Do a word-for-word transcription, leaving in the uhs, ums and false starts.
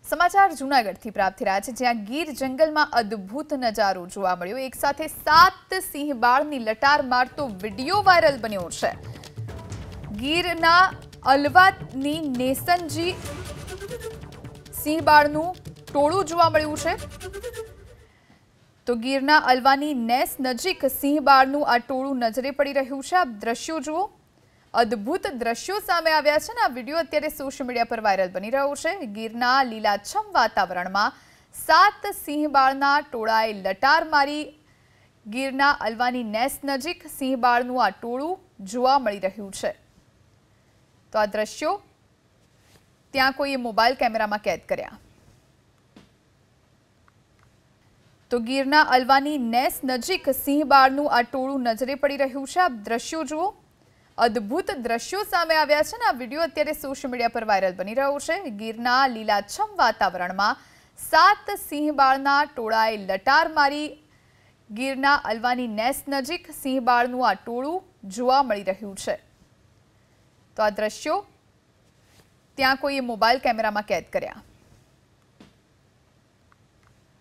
સમાચાર જૂનાગઢથી પ્રાપ્ત થઈ રહ્યા છે, જ્યાં ગીર જંગલમાં અદ્ભુત નજારો જોવા મળ્યો। એક સાથે સાત સિંહ બાળની લટાર મારતો વિડીયો વાયરલ બન્યો છે। ગીરના અલવાની નેસનજી સિંહ બાળનું ટોળું જોવા મળ્યું છે। તો ગીરના અલવાની નેસ નજીક સિંહ બાળનું આ ટોળું નજરે પડી રહ્યું છે। આપ દ્રશ્યો જુઓ, અદ્ભુત દ્રશ્યો સામે આવ્યા છે અને આ વિડીયો અત્યારે સોશિયલ મીડિયા પર વાયરલ બની રહ્યો છે। ગીરના લીલાછમ વાતાવરણમાં સાત સિંહ બાળના ટોળાએ લટાર મારી ગીરના અલવાની નેસ નજીક સિંહ બાળનું આ ટોળું જોવા મળી રહ્યું છે। તો આ દ્રશ્યો ત્યાં કોઈએ મોબાઈલ કેમેરામાં કેદ કર્યા। તો ગીરના અલવાની નેસ નજીક સિંહ બાળનું આ ટોળું નજરે પડી રહ્યું છે। આપ દ્રશ્યો જુઓ, અદ્ભુત દ્રશ્યો સામે આવ્યા છે અને આ વિડીયો અત્યારે સોશિયલ મીડિયા પર વાયરલ બની રહ્યો છે। ગીરના લીલાછમ વાતાવરણમાં સાત સિંહ બાળના ટોળાએ લટાર મારી ગીરના અલવાની નેસ નજીક સિંહ બાળનું આ ટોળું જોવા મળી રહ્યું છે। તો આ દ્રશ્યો ત્યાં કોઈએ મોબાઈલ કેમેરામાં કેદ કર્યા।